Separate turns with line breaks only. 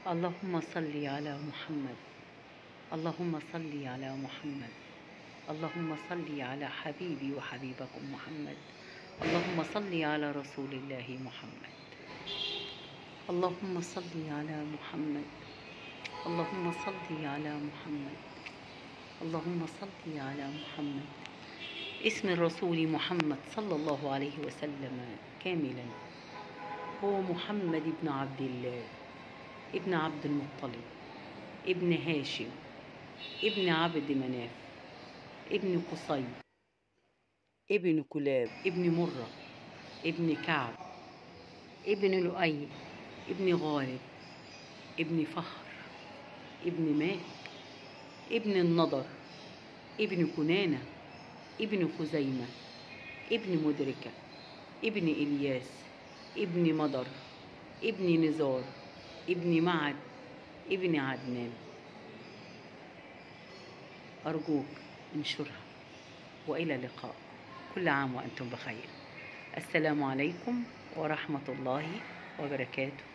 اللهم صل على محمد. اللهم صل على محمد. اللهم صل على حبيبي وحبيبكم محمد. اللهم صل على رسول الله محمد. اللهم صل على محمد. اللهم صل على محمد. اللهم صل على محمد. اسم الرسول محمد صلى الله عليه وسلم كاملا هو محمد بن عبد الله، ابن عبد المطلب، ابن هاشم، ابن عبد مناف، ابن قصي، ابن كلاب، ابن مرة، ابن كعب، ابن لؤي، ابن غالب، ابن فخر، ابن مات، ابن النضر، ابن كنانة، ابن خزيمة، ابن مدركة، ابن إلياس، ابن مضر، ابن نزار، ابن معد، ابن عدنان. أرجوك انشرها، وإلى اللقاء. كل عام وأنتم بخير. السلام عليكم ورحمة الله وبركاته.